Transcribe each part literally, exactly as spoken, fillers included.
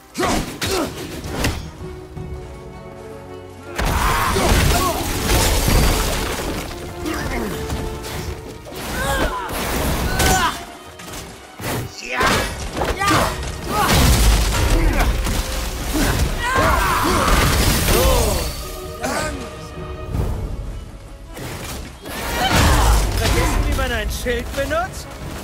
Schild benutzt?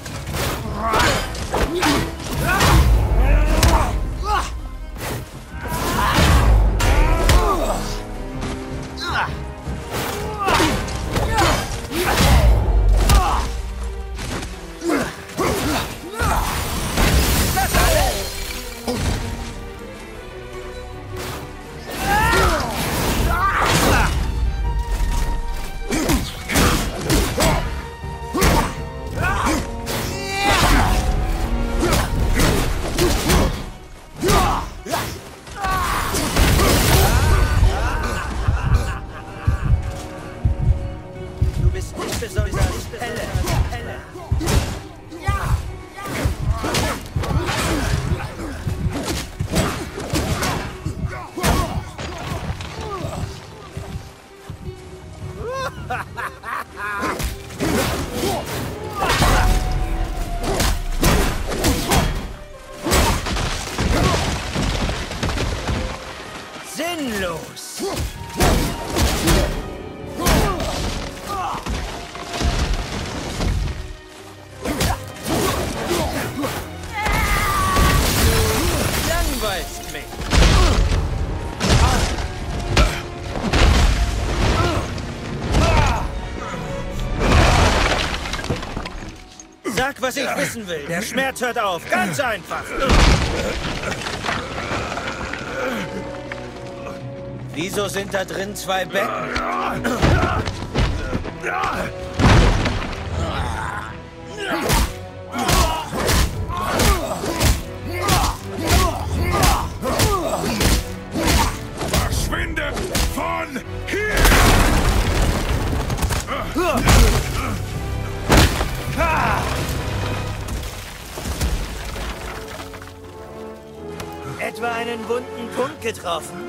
Sinnlos! Langweilst mich! Sag, was ich wissen will. Der Schmerz hört auf. Ganz einfach. Wieso sind da drin zwei Becken? Verschwinde von hier! Etwa einen wunden Punkt getroffen?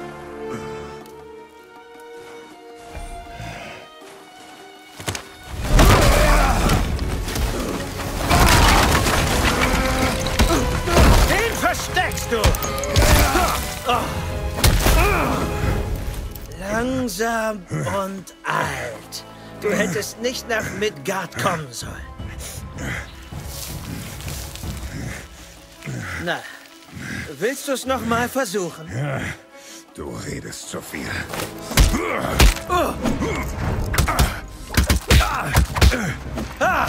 Den versteckst du! Langsam und alt. Du hättest nicht nach Midgard kommen sollen. Na, willst du es noch mal versuchen? Ja, du redest zu viel. Oh. Ah.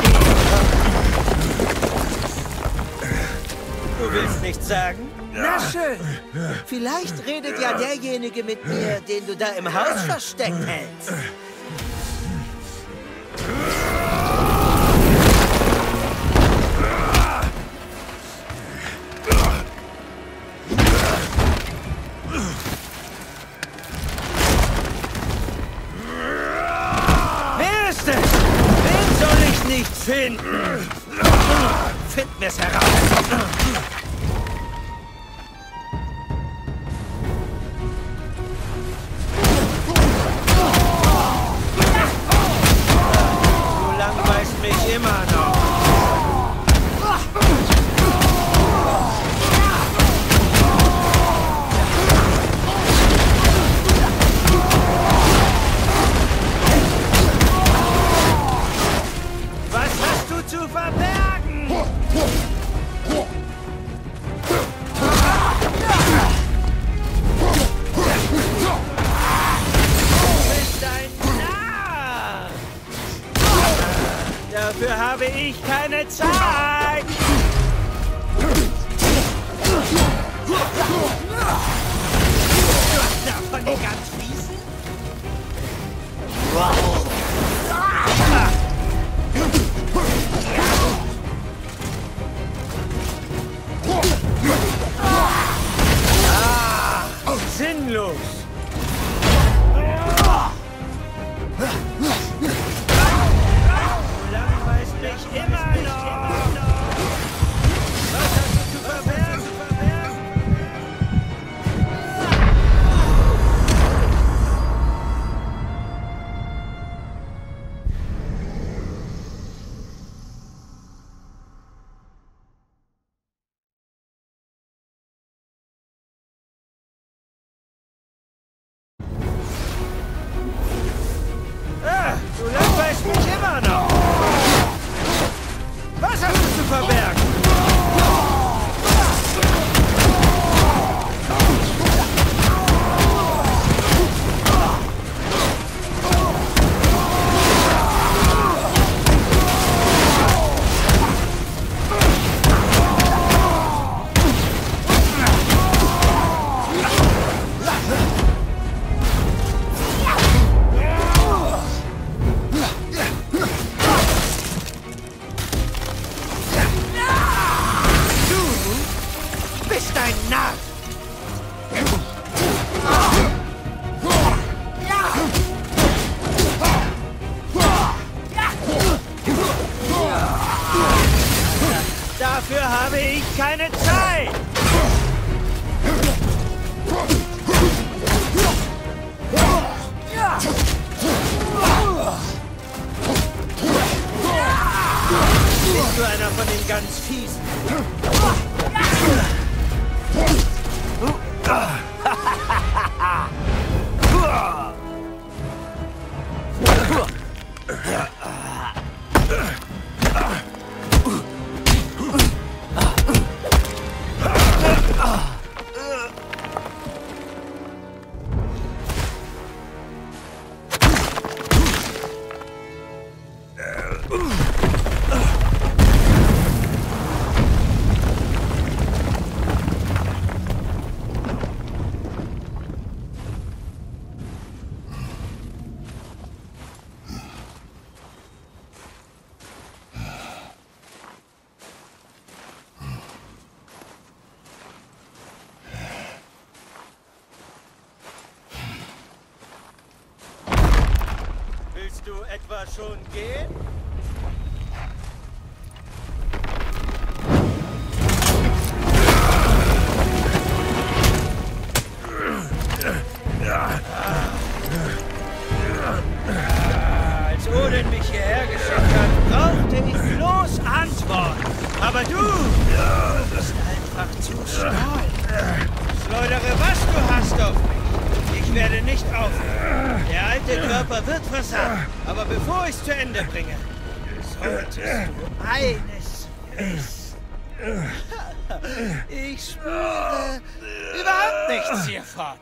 Du willst nichts sagen? Na schön. Vielleicht redet ja derjenige mit mir, den du da im Haus versteckt hältst. Wer ist es? Wen soll ich nicht finden? Find mir's heraus. Mich immer noch. Was hast du zu verbergen? Du bist ein Narr. Dafür habe ich keine Zeit! Davon die ganz fließen? Wow! Ah! Sinnlos! Immer noch! bist ein Narr! Dafür habe ich keine Zeit! Bist du einer von den ganz Fiesen? Willst du etwa schon gehen? Als Odin mich hierher geschickt hat, brauchte ich bloß Antworten. Aber du, du bist einfach zu stark. Schleudere, was du hast auf mich. Ich werde nicht aufhören. Der alte Körper wird versagen. Aber bevor ich es zu Ende bringe, solltest du eines wissen. Ich spüre überhaupt nichts hiervon.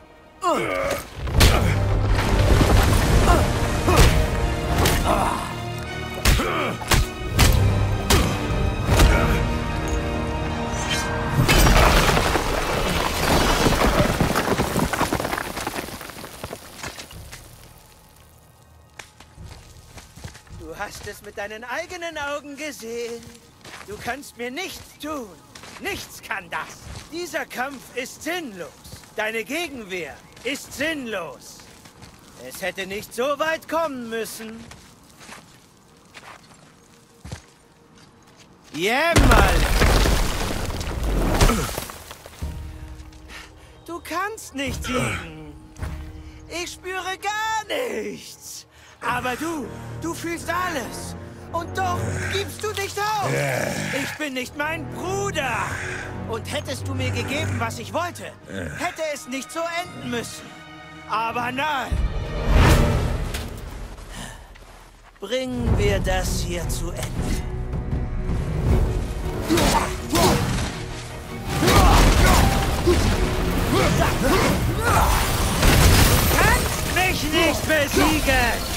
Du hast es mit deinen eigenen Augen gesehen. Du kannst mir nichts tun. Nichts kann das. Dieser Kampf ist sinnlos. Deine Gegenwehr ist sinnlos. Es hätte nicht so weit kommen müssen. Jämmerlich! Du kannst nicht siegen. Ich spüre gar nichts. Aber du, du fühlst alles. Und doch gibst du nicht auf. Ich bin nicht mein Bruder. Und hättest du mir gegeben, was ich wollte, hätte es nicht so enden müssen. Aber nein. Bringen wir das hier zu Ende. Du kannst mich nicht besiegen.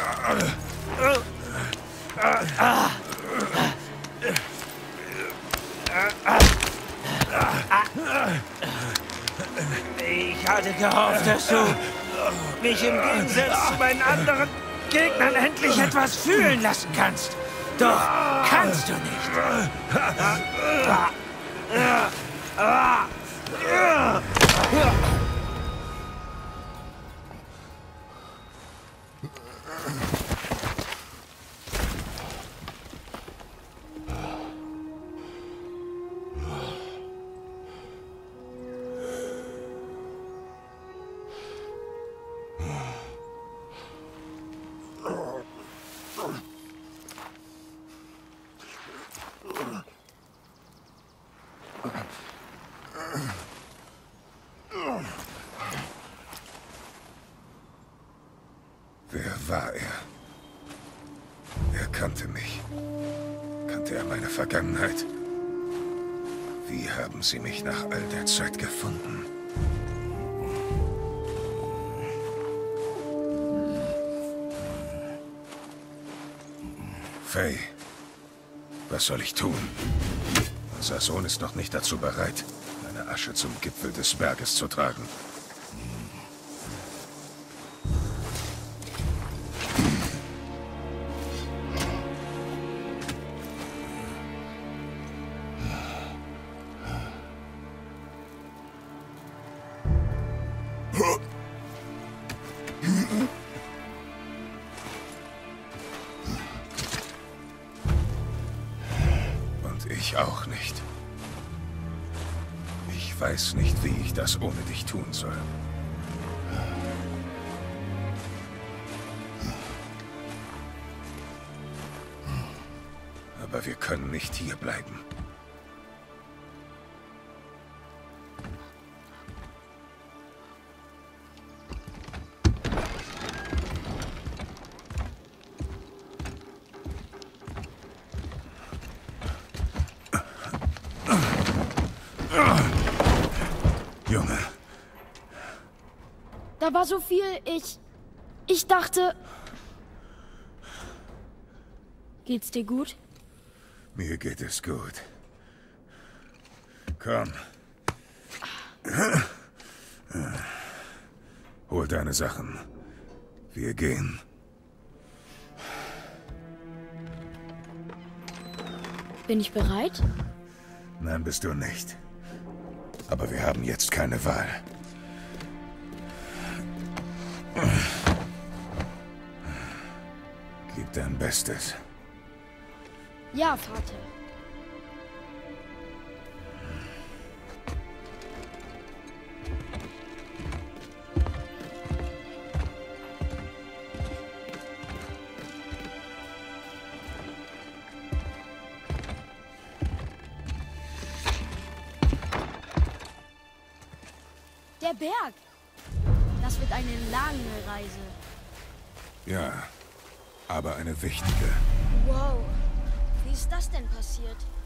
Ich hatte gehofft, dass du mich im Gegensatz zu meinen anderen Gegnern endlich etwas fühlen lassen kannst. Doch kannst du nicht. Wer war er? Er kannte mich. Kannte er meine Vergangenheit? Wie haben sie mich nach all der Zeit gefunden? Faye, was soll ich tun? Unser Sohn ist noch nicht dazu bereit, meine Asche zum Gipfel des Berges zu tragen. Und ich auch nicht. Ich weiß nicht, wie ich das ohne dich tun soll. Aber wir können nicht hier bleiben. Junge. Da war so viel, ich... Ich dachte... Geht's dir gut? Mir geht es gut. Komm. Hol deine Sachen. Wir gehen. Bin ich bereit? Nein, bist du nicht. Aber wir haben jetzt keine Wahl. Gib dein Bestes. Ja, Vater. Der Berg. Das wird eine lange Reise. Ja, aber eine wichtige. Wow. Wie ist das denn passiert?